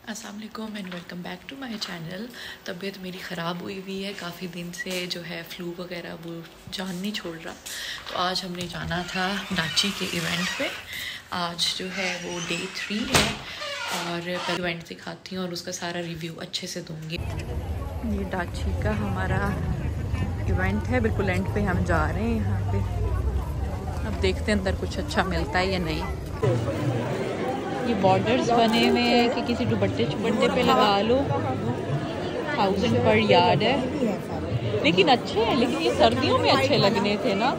अस्सलाम वालेकुम and welcome back to my channel. तबीयत मेरी ख़राब हुई हुई है काफ़ी दिन से, जो है फ्लू वगैरह वो जान नहीं छोड़ रहा। तो आज हमने जाना था डाची के इवेंट पे। आज जो है वो डे 3 है और पहले इवेंट दिखाती हूँ और उसका सारा रिव्यू अच्छे से दूँगी। ये डाची का हमारा इवेंट है, बिल्कुल एंड पे हम जा रहे हैं यहाँ पे। अब देखते हैं अंदर कुछ अच्छा मिलता है या नहीं। ये बॉर्डर्स बने हुए हैं कि किसी दुपट्टे चुपट्टे पे लगा लो। 1000 पर यार्ड है, लेकिन अच्छे हैं। लेकिन ये सर्दियों में अच्छे लगने थे ना।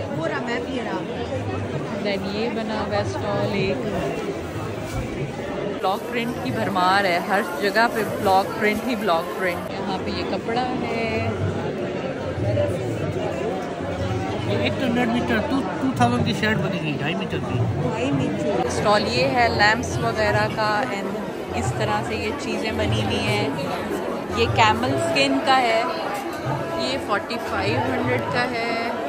देन ये बना हुआ स्टॉल, एक ब्लॉक प्रिंट की भरमार है, हर जगह पे ब्लॉक प्रिंट ही ब्लॉक प्रिंट। यहाँ पे ये कपड़ा है 800 मीटर 2000 की शर्ट बनेगी 2.5 मीटर की। स्टॉल ये है लैम्प्स वगैरह का एंड इस तरह से ये चीज़ें बनी हुई हैं। ये कैमल स्किन का है, ये 4500 का है।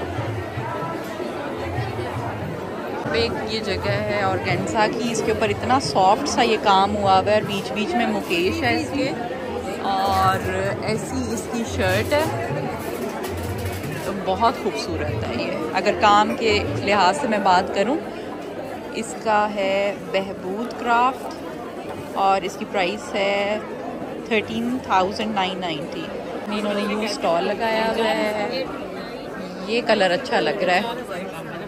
एक ये जगह है ऑर्गेन्जा की, इसके ऊपर इतना सॉफ्ट सा ये काम हुआ हुआ है और बीच बीच में मुकेश है इसके, और ऐसी इसकी शर्ट है। तो बहुत खूबसूरत है ये। अगर काम के लिहाज से मैं बात करूं, इसका है बहबूद क्राफ्ट और इसकी प्राइस है 13,990। इन्होंने यूँ स्टॉल लगाया हुआ है। ये कलर अच्छा लग रहा है।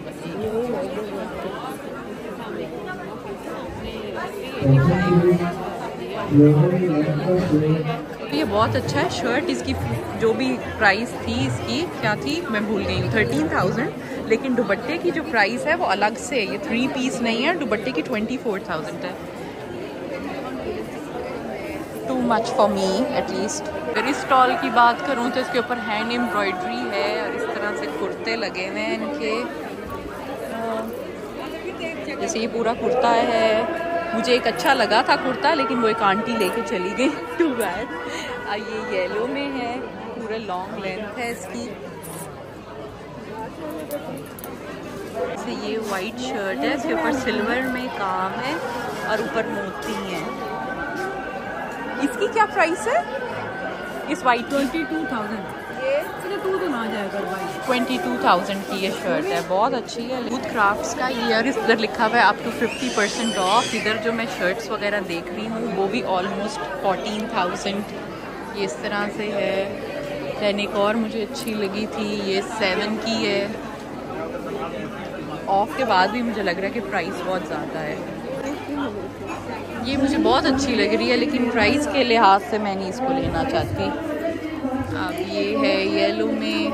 ये बहुत अच्छा है शर्ट। इसकी जो भी प्राइस थी, इसकी क्या थी मैं भूल गई हूँ, 13,000। लेकिन दुपट्टे की जो प्राइस है वो अलग से, ये 3 पीस नहीं है, दुपट्टे की 24,000 है। Too much for me at least. अगर इस स्टॉल की बात करूँ तो इसके ऊपर हैंड एम्ब्रॉयडरी है और इस तरह से कुर्ते लगे हुए हैं इनके। जैसे ये पूरा कुर्ता है, मुझे एक अच्छा लगा था कुर्ता, लेकिन वो एक आंटी लेके चली गई। To bad. ये येलो में है, पूरा लॉन्ग लेंथ है इसकी। से ये वाइट शर्ट है, इसके ऊपर सिल्वर में काम है और ऊपर मोती है। इसकी क्या प्राइस है इस वाइट? 22,000। ये तो ना जाएगा भाई। 22,000 की ये शर्ट है, बहुत अच्छी है। बूथ क्राफ्ट्स का ये, और इधर लिखा हुआ है अप टू 50% ऑफ। इधर जो मैं शर्ट्स वगैरह देख रही हूँ वो भी ऑलमोस्ट 14,000 ये इस तरह से है। दैन एक और मुझे अच्छी लगी थी, ये 7 की है। ऑफ के बाद भी मुझे लग रहा है कि प्राइस बहुत ज़्यादा है। ये मुझे बहुत अच्छी लग रही है, लेकिन प्राइस के लिहाज से मैं नहीं इसको लेना चाहती। अब ये है येलो में।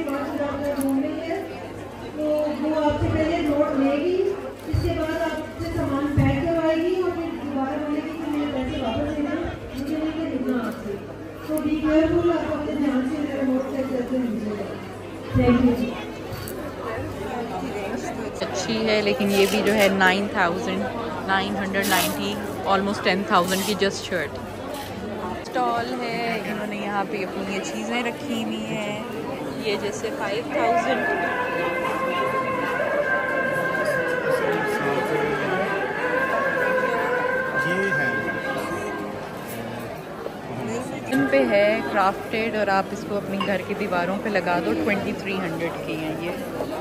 अच्छी है, लेकिन ये भी जो है 9,990, ऑलमोस्ट 10,000 की जस्ट शर्ट। स्टॉल है, इन्होंने यहाँ पे अपनी ये चीज़ें रखी हुई हैं। ये जैसे 5,000। इन पे है क्राफ्टेड और आप इसको अपनी घर की दीवारों पे लगा दो। 2300 की हैं ये।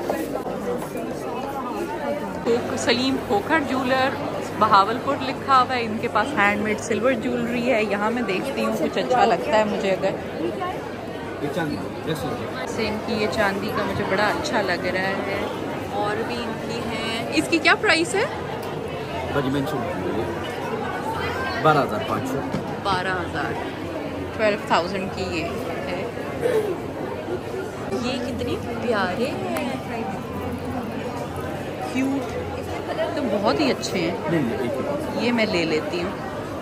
सलीम खोखर ज्वेलर बहावलपुर लिखा हुआ है, इनके पास हैंडमेड सिल्वर ज्वेलरी है। यहाँ मैं देखती हूँ कुछ अच्छा लगता है मुझे। अगर सेम की ये चांदी का मुझे बड़ा अच्छा लग रहा है। और भी इनकी हैं। इसकी क्या प्राइस है? 12,500। 12,000। 12,000 की ये है। ये कितनी प्यारे हैं, क्यूट, तो बहुत ही अच्छे हैं। ये मैं ले लेती हूँ।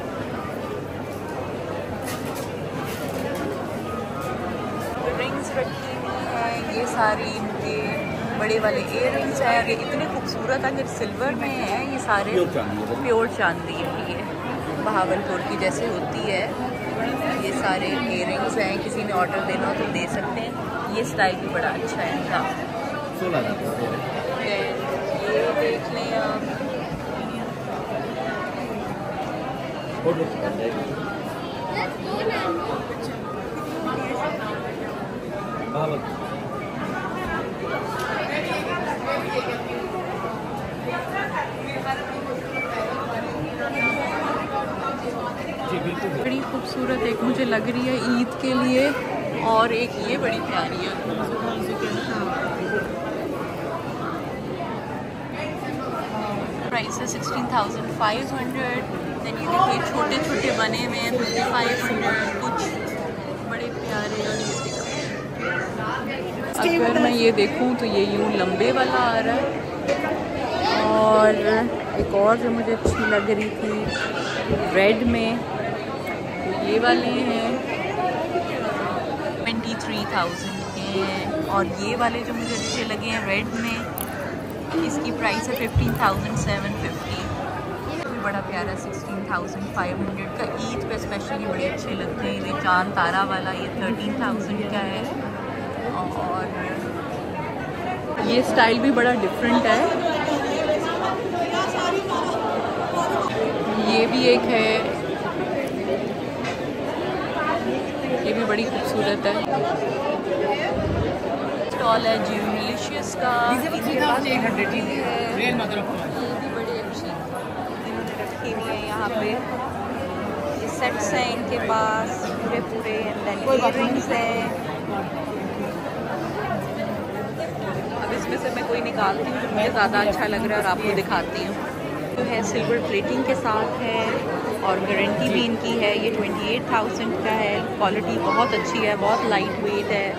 रिंग्स रखी हुई हैं, ये सारी इनके बड़े वाले इयर रिंग्स हैं। ये इतने खूबसूरत, अगर सिल्वर में है ये सारे प्योर चांदी है। ये बहावलपुर की जैसे होती है। ये सारे इयर रिंग्स हैं, किसी ने ऑर्डर देना हो तो दे सकते हैं। ये स्टाइल भी बड़ा अच्छा है इनका। ये देख लें आप, बड़ी खूबसूरत एक मुझे लग रही है ईद के लिए, और एक ये बड़ी प्यारी है। प्राइस है 16,500। देन ये देखिए छोटे छोटे बने हुए हैं 5,500, कुछ बड़े प्यारे। और अगर मैं ये देखूं तो ये यूँ लंबे वाला आ रहा है, और एक और जो मुझे अच्छी लग रही थी रेड में, तो ये वाले हैं 23,000 के हैं। और ये वाले जो मुझे अच्छे लगे हैं रेड में, इसकी प्राइस है 15,750। भी बड़ा प्यारा 16,500 का। ईद पे स्पेशली बड़े अच्छे लगते हैं। ये चांद तारा वाला ये 13,000 का है। और ये स्टाइल भी बड़ा डिफरेंट है। ये भी एक है, ये भी बड़ी खूबसूरत है। स्टॉल है ज्यूलिशियस का, ये भी बड़ी अच्छी इन्होंने रखी हुई है यहाँ पे। ये सेट्स हैं इनके पास पूरे पूरे, इयररिंग्स हैं। अब इसमें से मैं कोई निकालती हूँ जो मुझे ज़्यादा अच्छा लग रहा है और आपको दिखाती हूँ। जो है सिल्वर प्लेटिंग के साथ है और गारंटी भी इनकी है। ये 28,000 का है। क्वालिटी बहुत अच्छी है, बहुत लाइट वेट है।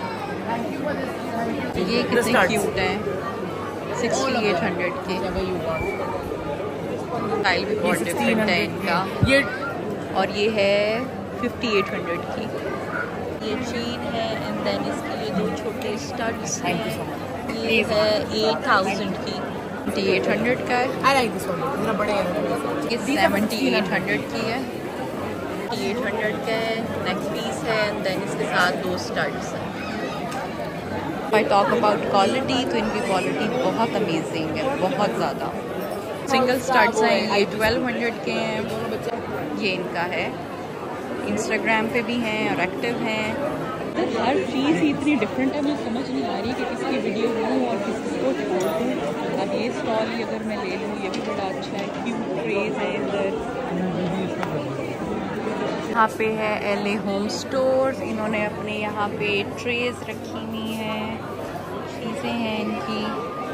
ये कितने क्यूट है, 6,800 के। स्टाइल भी बहुत डिफरेंट है इनका। ये और ये है 5,800 की। ये चेन है एंड देन इसके ये दो छोटे स्टड्स हैं। ये है 8,000 की, 800 का है। ये 7,800 की है, 800 का है। नेक्स्ट पीस है एंड देन इसके साथ दो स्टड्स हैं। आई टॉक अबाउट क्वालिटी, तो इनकी क्वालिटी बहुत अमेजिंग है, बहुत ज़्यादा। सिंगल स्टड्स हैं, ये 1,200 के हैं। ये इनका है, इंस्टाग्राम पे भी हैं और एक्टिव हैं। हर चीज़ ही इतनी डिफरेंट है, मुझे समझ नहीं आ रही कि किसकी वीडियो लूँ और किसको छोड़ दूँ। अब ये स्टॉल ही अगर मैं ले लूँ, ये भी बड़ा अच्छा है। क्यूट ट्रेज है इधर। यहाँ पे है LA होम स्टोर्स। इन्होंने अपने यहाँ पे ट्रेज रखी हुई हैं, चीज़ें हैं इनकी।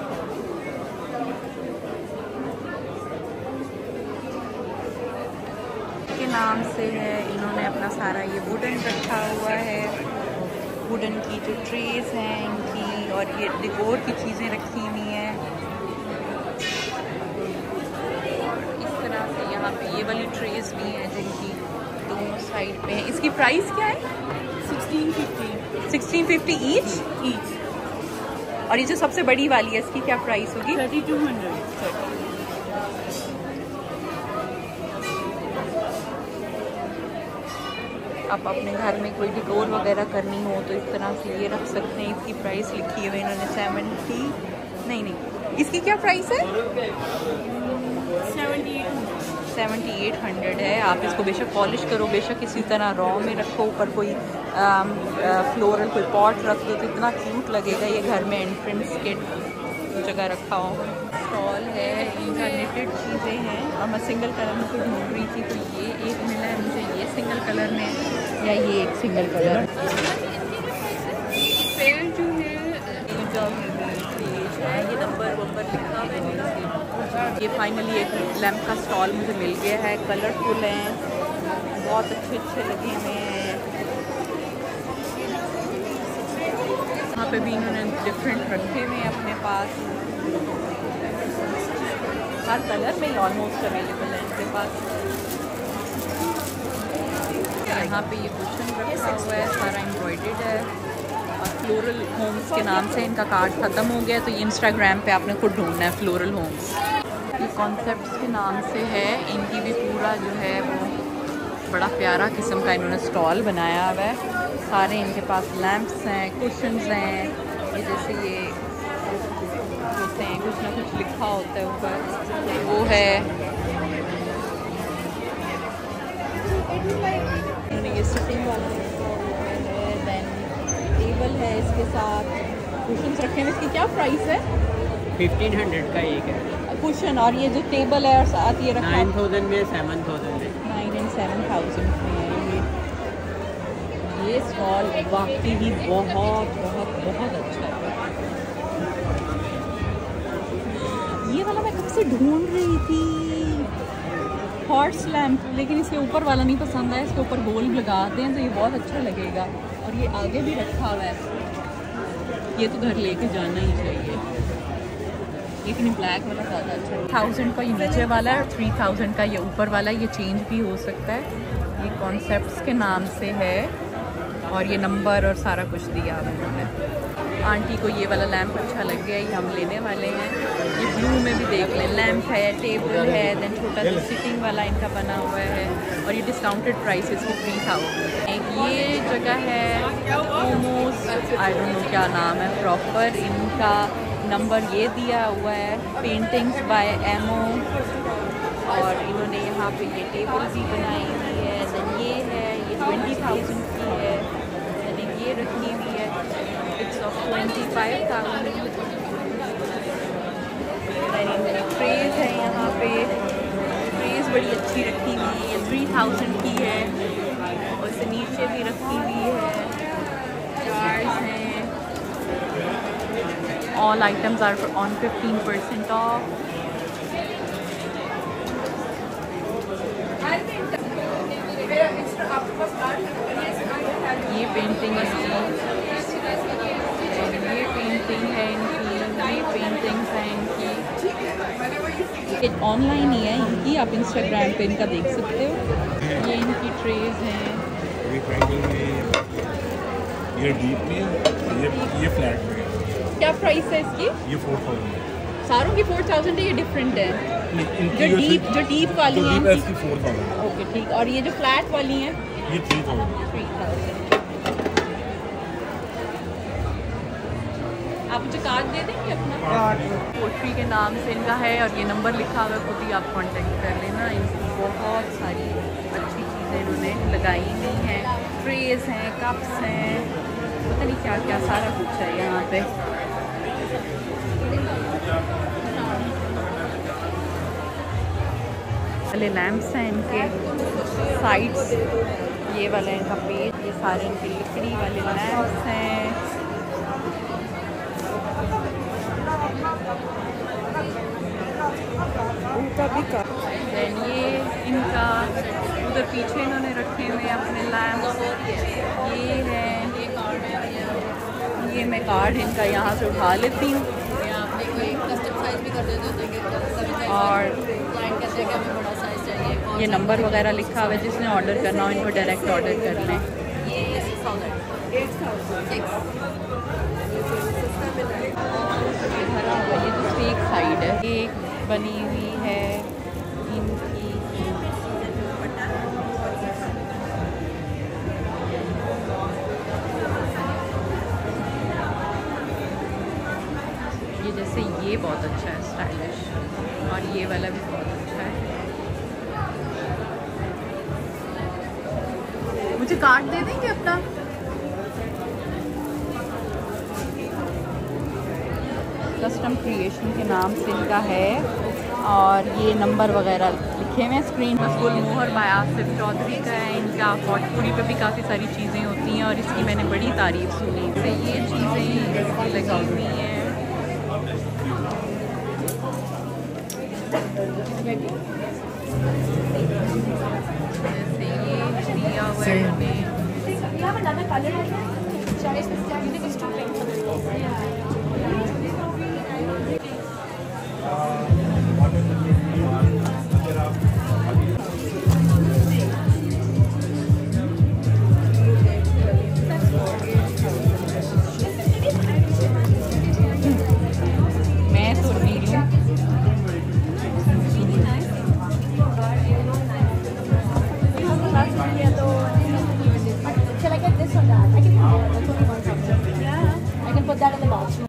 के नाम से है, इन्होंने अपना सारा ये वुडन रखा हुआ है। वुडन की जो ट्रेज हैं इनकी, और ये डेकोर की चीज़ें रखी हुई हैं। इस तरह से यहाँ पे ये वाली ट्रेज भी हैं जिनकी दोनों साइड पे है। इसकी प्राइस क्या है? 1650 ईच। और ये जो सबसे बड़ी वाली है इसकी क्या प्राइस होगी? 3,200। आप अपने घर में कोई डिकोर वगैरह करनी हो तो इस तरह से ये रख सकते हैं। इसकी प्राइस लिखी है इन्होंने 70, नहीं इसकी क्या प्राइस है? 7,800 है। आप इसको बेशक पॉलिश करो, बेशक इसी तरह रॉ में रखो, ऊपर कोई फ्लोरल कोई पॉट रख दो तो इतना क्यूट लगेगा ये घर में एंट्रेंस के जगह रखा हो। स्टॉल है, इनका निटेड चीज़ें हैं। और मैं सिंगल कलर में कोई ढूंढ रही थी तो ये एक मिला है मुझे, ये सिंगल कलर में या ये एक सिंगल कलर। फिर जो है ये नंबर लिखा हुआ है। ये फाइनली एक लैम्प का स्टॉल मुझे मिल गया है। कलरफुल हैं, बहुत अच्छे लगे हुए हैं। यहाँ पे भी इन्होंने डिफरेंट रखे हुए हैं अपने पास। हर कलर में ऑलमोस्ट अवेलेबल है इनके पास। यहाँ पे ये कुशन रखा हुआ है, सारा एम्ब्रॉयडर्ड है। और फ्लोरल होम्स के नाम से इनका कार्ड ख़त्म हो गया, तो ये इंस्टाग्राम पे आपने खुद ढूंढना है फ्लोरल होम्स। ये कॉन्सेप्ट्स के नाम से है। इनकी भी पूरा जो है वो बड़ा प्यारा किस्म का इन्होंने स्टॉल बनाया हुआ है। सारे इनके पास लैम्प्स हैं, कुशन्स हैं। ये जैसे ये होते हैं, कुछ ना कुछ लिखा होता है ऊपर, वो है। वाला रखा हुआ है। देन टेबल है इसके साथ, कुशन्स रखे हैं। इसकी क्या प्राइस है? 1500 का एक है कुशन। और ये जो टेबल है और साथ ये रखा 9000 में 7000 में 9 and 7000 में है ये स्टॉल वाकई ही बहुत बहुत बहुत अच्छा है। ये वाला मैं कब से ढूंढ रही थी, हॉर्स लैम्प, लेकिन इसके ऊपर वाला नहीं पसंद आया। इसके ऊपर गोल लगाते हैं तो ये बहुत अच्छा लगेगा। और ये आगे भी रखा हुआ है, ये तो घर लेके जाना ही चाहिए। लेकिन ब्लैक वाला ज़्यादा अच्छा है। 1000 का ये नीचे वाला है और 3000 का ये ऊपर वाला है। ये चेंज भी हो सकता है। ये कॉन्सेप्ट्स के नाम से है और ये नंबर और सारा कुछ दिया हुआ है उन्होंने। आंटी को ये वाला लैम्प अच्छा लग गया, ये हम लेने वाले हैं। ये ब्लू में भी देख लें, लैम्प है, टेबल है, देन छोटा सा सिटिंग वाला इनका बना हुआ है और ये डिस्काउंटेड प्राइस इसकी 3000। ये जगह है मोमोज, आई डोंट नो क्या नाम है प्रॉपर इनका, नंबर ये दिया हुआ है, पेंटिंग्स बाय एमओ। और इन्होंने यहाँ पे ये टेबल भी बनाई हुई है। देन ये है, ये 20,000 की है। देन ये रखी हुई है, इट्स ऑफ 25,000। ट्रेज है यहाँ पे, ट्रेज बड़ी अच्छी रखी हुई है, 3000 की है। और इससे नीचे भी रखी हुई है, जार्स हैं। All items are on 15% off. ये पेंटिंग है, ये पेंटिंग है इनकी, ये पेंटिंग्स हैं इनकी। ये ऑनलाइन ही है इनकी, आप इंस्टाग्राम पे इनका देख सकते हो। ये इनकी ट्रेज हैं। ये डीप में है, ये फ्लैट में है। क्या प्राइस है इसकी? ये 4000 सारों की 4000 है, ये डिफरेंट है। जो डीप वाली है इसकी 4000। ओके ठीक। और ये जो फ्लैट वाली हैं ये 3000। 3000। आप मुझे कार्ड दे देंगे अपना? पोट्री के नाम से इनका है और ये नंबर लिखा हुआ है, खुद ही आप कांटेक्ट कर लेना। इनकी बहुत सारी अच्छी चीज़ें इन्होंने लगाई हुई हैं, ट्रेज हैं, कप्स हैं, पता नहीं क्या क्या सारा कुछ है यहाँ पे। वाले लैम्प्स हैं इनके, साइड्स ये वाला इनका पेज, ये सारे इनके लकड़ी वाले लैम्प्स हैं। उनका भी देन ये इनका उधर पीछे इन्होंने रखे हुए अपने लैम्प्स। ये है, ये मैं कार्ड इनका यहाँ से उठा लेती हूँ और ये नंबर वगैरह लिखा हुआ है, जिसने ऑर्डर करना हो इनको डायरेक्ट ऑर्डर कर लें। ये दूसरी एक साइड है, एक बनी हुई है इनकी। ये जैसे ये बहुत अच्छा है, स्टाइलिश, और ये वाला भी बहुत अच्छा है। मुझे कार्ड दे देंगे अपना? कस्टम क्रिएशन के नाम से इनका है और ये नंबर वगैरह लिखे हुए हैं। स्क्रीन पर गुलमोहर बाय आसिफ चौधरी का है। इनका पॉटपूरी पे भी काफ़ी सारी चीज़ें होती हैं और इसकी मैंने बड़ी तारीफ़ सुनी। तो ये चीज़ें इसकी लगी हुई हैं। जैसे ये दिया हुआ है हमें।